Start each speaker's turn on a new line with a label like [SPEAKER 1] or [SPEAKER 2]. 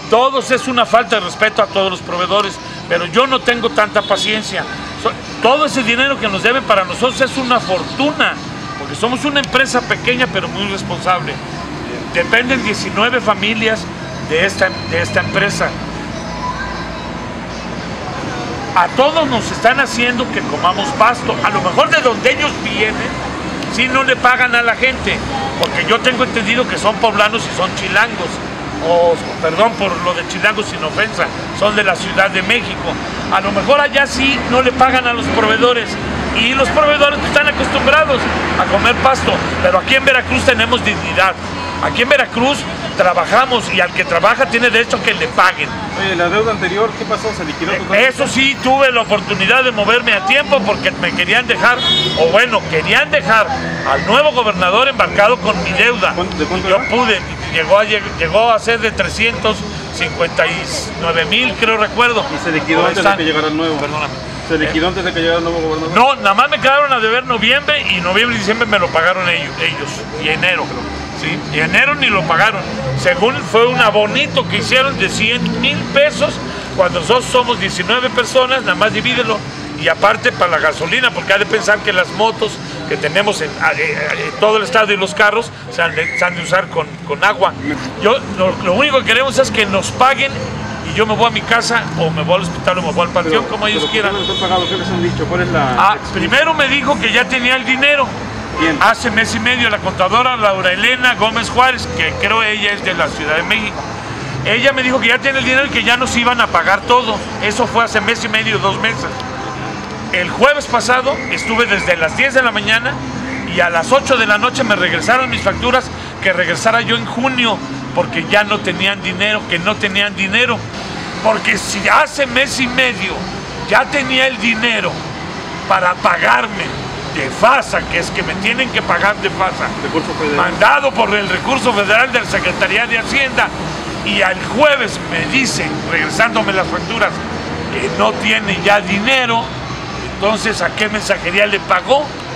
[SPEAKER 1] Todos es una falta de respeto a todos los proveedores, pero yo no tengo tanta paciencia. Todo ese dinero que nos deben para nosotros es una fortuna, porque somos una empresa pequeña pero muy responsable. Dependen 19 familias de esta empresa. A todos nos están haciendo que comamos pasto. A lo mejor de donde ellos vienen, sí no le pagan a la gente, porque yo tengo entendido que son poblanos y son chilangos. O perdón por lo de chilangos sin ofensa, son de la Ciudad de México. A lo mejor allá sí no le pagan a los proveedores y los proveedores están acostumbrados a comer pasto, pero aquí en Veracruz tenemos dignidad. Aquí en Veracruz trabajamos y al que trabaja tiene derecho a que le paguen.
[SPEAKER 2] Oye, la deuda anterior, ¿qué pasó? ¿Se liquidó totalmente?
[SPEAKER 1] Eso sí, tuve la oportunidad de moverme a tiempo porque me querían dejar, o bueno, querían dejar al nuevo gobernador embarcado con mi deuda.
[SPEAKER 2] ¿De cuánto
[SPEAKER 1] yo
[SPEAKER 2] era?
[SPEAKER 1] pude, llegó a ser de 359,000, creo recuerdo.
[SPEAKER 2] ¿Y se liquidó antes de que llegara el nuevo?
[SPEAKER 1] Perdóname.
[SPEAKER 2] ¿Se liquidó antes de que llegara el nuevo gobernador?
[SPEAKER 1] No, nada más me quedaron a deber noviembre y noviembre y diciembre me lo pagaron ellos y enero creo. ¿Sí? Y enero ni lo pagaron. Según fue un abonito que hicieron de 100,000 pesos, cuando nosotros somos 19 personas, nada más divídelo. Y aparte para la gasolina, porque hay de pensar que las motos que tenemos en todo el estado y los carros se han de usar con agua. Lo único que queremos es que nos paguen y yo me voy a mi casa o me voy al hospital o me voy al panteón, como ellos quieran.
[SPEAKER 2] ¿Qué les han dicho? ¿Cuál es la
[SPEAKER 1] Primero me dijo que ya tenía el dinero.
[SPEAKER 2] Bien.
[SPEAKER 1] Hace mes y medio la contadora Laura Elena Gómez Juárez, que creo ella es de la Ciudad de México, ella me dijo que ya tiene el dinero y que ya nos iban a pagar todo. Eso fue hace mes y medio, 2 meses. El jueves pasado estuve desde las 10 de la mañana y a las 8 de la noche me regresaron mis facturas, que regresara yo en junio, porque ya no tenían dinero, porque si hace mes y medio ya tenía el dinero para pagarme de FASA, que es que me tienen que pagar de FASA, mandado por el recurso federal de la Secretaría de Hacienda, y al jueves me dicen, regresándome las facturas, que no tiene ya dinero. Entonces, ¿a qué mensajería le pagó?